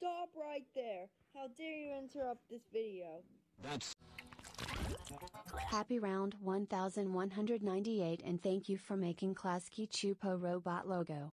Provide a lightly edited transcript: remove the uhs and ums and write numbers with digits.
Stop right there! How dare you interrupt this video? That's Happy round 1198 and thank you for making Klasky Chupo robot logo.